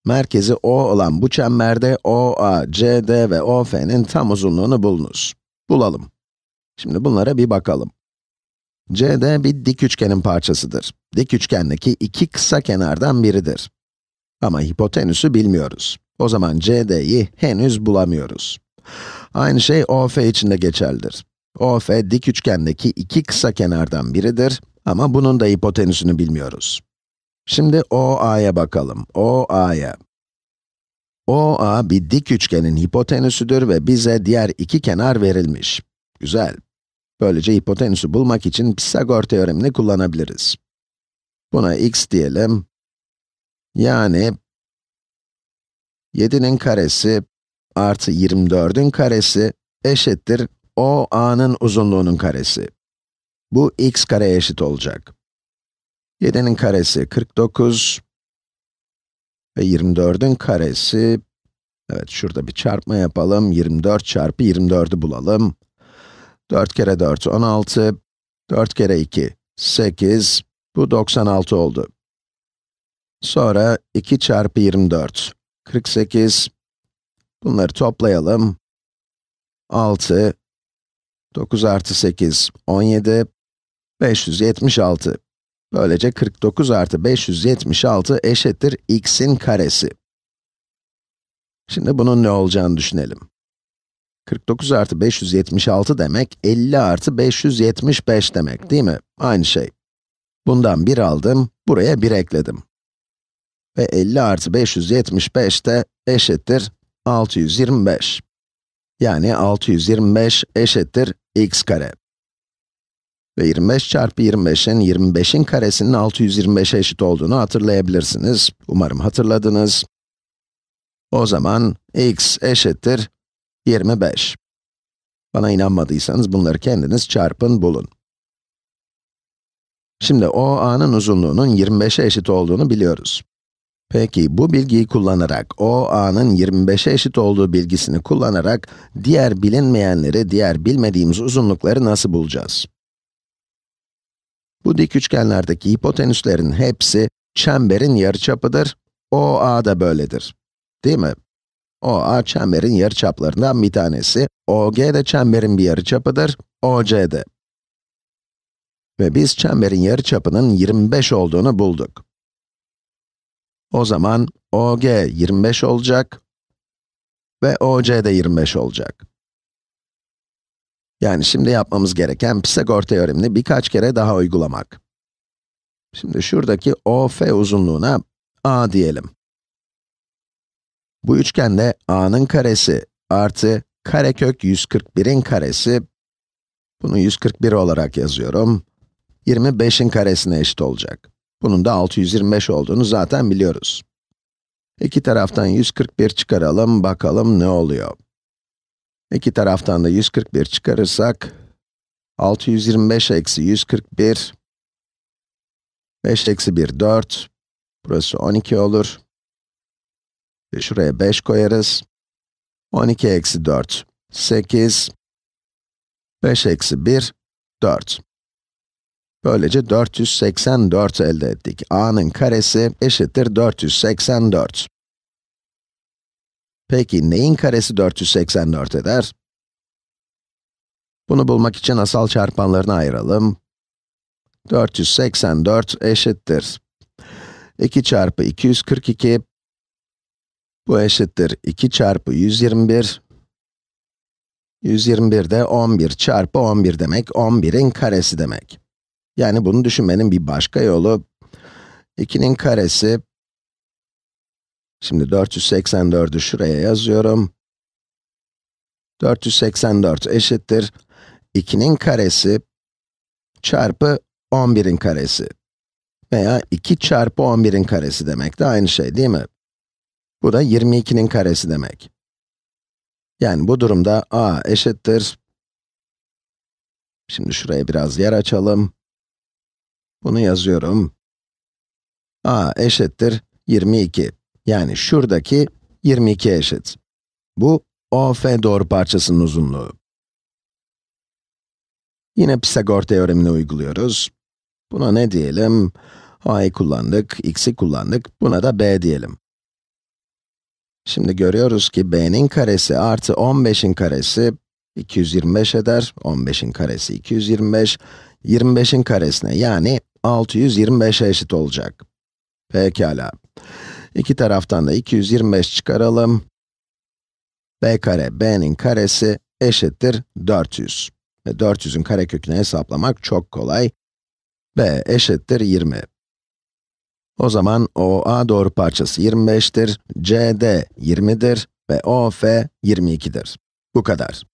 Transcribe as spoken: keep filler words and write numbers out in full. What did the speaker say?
Merkezi O olan bu çemberde O A, C D ve O F'nin tam uzunluğunu bulunuz. Bulalım. Şimdi bunlara bir bakalım. C D bir dik üçgenin parçasıdır. Dik üçgendeki iki kısa kenardan biridir. Ama hipotenüsü bilmiyoruz. O zaman C D'yi henüz bulamıyoruz. Aynı şey O F için de geçerlidir. O F dik üçgendeki iki kısa kenardan biridir ama bunun da hipotenüsünü bilmiyoruz. Şimdi O A'ya bakalım. O A'ya. O A bir dik üçgenin hipotenüsüdür ve bize diğer iki kenar verilmiş. Güzel. Böylece hipotenüsü bulmak için Pisagor teoremini kullanabiliriz. Buna x diyelim. Yani yedi'nin karesi artı yirmi dörd'ün karesi eşittir O A'nın uzunluğunun karesi. Bu x kareye eşit olacak. yedi'nin karesi kırk dokuz ve yirmi dörd'ün karesi, evet şurada bir çarpma yapalım, yirmi dört çarpı yirmi dörd'ü bulalım. dört kere dört, on altı, dört kere iki, sekiz, bu doksan altı oldu. Sonra iki çarpı yirmi dört, kırk sekiz, bunları toplayalım. altı, dokuz artı sekiz, on yedi, beş yüz yetmiş altı. Böylece kırk dokuz artı beş yüz yetmiş altı eşittir x'in karesi. Şimdi bunun ne olacağını düşünelim. kırk dokuz artı beş yüz yetmiş altı demek, elli artı beş yüz yetmiş beş demek, değil mi? Aynı şey. Bundan bir aldım, buraya bir ekledim. Ve elli artı beş yüz yetmiş beş de eşittir altı yüz yirmi beş. Yani altı yüz yirmi beş eşittir x kare. Ve yirmi beş çarpı yirmi beş'in, yirmi beş'in karesinin altı yüz yirmi beş'e eşit olduğunu hatırlayabilirsiniz. Umarım hatırladınız. O zaman x eşittir yirmi beş. Bana inanmadıysanız bunları kendiniz çarpın, bulun. Şimdi O A'nın uzunluğunun yirmi beş'e eşit olduğunu biliyoruz. Peki, bu bilgiyi kullanarak, O A'nın yirmi beş'e eşit olduğu bilgisini kullanarak, diğer bilinmeyenleri, diğer bilmediğimiz uzunlukları nasıl bulacağız? Bu dik üçgenlerdeki hipotenüslerin hepsi, çemberin yarıçapıdır. O A da böyledir. Değil mi? O A, çemberin yarıçaplarından bir tanesi. O G de çemberin bir yarıçapıdır. O C de. Ve biz çemberin yarıçapının yirmi beş olduğunu bulduk. O zaman O G yirmi beş olacak ve O C de yirmi beş olacak. Yani şimdi yapmamız gereken Pisagor teoremini birkaç kere daha uygulamak. Şimdi şuradaki O F uzunluğuna A diyelim. Bu üçgende A'nın karesi artı karekök yüz kırk bir'in karesi, bunu yüz kırk bir olarak yazıyorum, yirmi beş'in karesine eşit olacak. Bunun da altı yüz yirmi beş olduğunu zaten biliyoruz. İki taraftan yüz kırk bir çıkaralım, bakalım ne oluyor. İki taraftan da yüz kırk bir çıkarırsak, altı yüz yirmi beş eksi yüz kırk bir, beş eksi bir, dört, burası on iki olur. Ve şuraya beş koyarız. on iki eksi dört, sekiz, beş eksi bir, dört. Böylece dört yüz seksen dört elde ettik. A'nın karesi eşittir dört yüz seksen dört. Peki neyin karesi dört yüz seksen dört eder? Bunu bulmak için asal çarpanlarını ayıralım. dört yüz seksen dört eşittir iki çarpı iki yüz kırk iki, bu eşittir iki çarpı yüz yirmi bir, yüz yirmi bir de on bir çarpı on bir demek, on bir'in karesi demek. Yani bunu düşünmenin bir başka yolu, iki'nin karesi, şimdi dört yüz seksen dört'ü şuraya yazıyorum. dört yüz seksen dört eşittir iki'nin karesi çarpı on bir'in karesi. Veya iki çarpı on bir'in karesi demek de aynı şey, değil mi? Bu da yirmi iki'nin karesi demek. Yani bu durumda A eşittir, şimdi şuraya biraz yer açalım. Bunu yazıyorum. A eşittir yirmi iki. Yani şuradaki yirmi iki eşit. Bu, O F doğruparçasının uzunluğu. Yine Pisagor teoremini uyguluyoruz. Buna ne diyelim? A'yı kullandık, x'i kullandık, buna da B diyelim. Şimdi görüyoruz ki b'nin karesi artı on beşin karesi iki yüz yirmi beş eder. on beşin karesi iki yüz yirmi beş. yirmi beşin karesine yani altı yüz yirmi beşe eşit olacak. Pekala. İki taraftan da iki yüz yirmi beş çıkaralım. B kare b'nin karesi eşittir dört yüz. Ve dört yüzün karekökünü hesaplamak çok kolay. B eşittir yirmi. O zaman O A doğruparçası yirmi beştir, C D yirmidir ve O F yirmi ikidir. Bu kadar.